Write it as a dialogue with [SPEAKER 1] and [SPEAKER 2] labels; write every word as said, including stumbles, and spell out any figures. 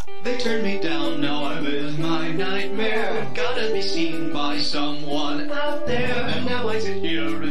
[SPEAKER 1] They turned me down, now I live my nightmare. Gotta be seen by someone out there. And now I sit here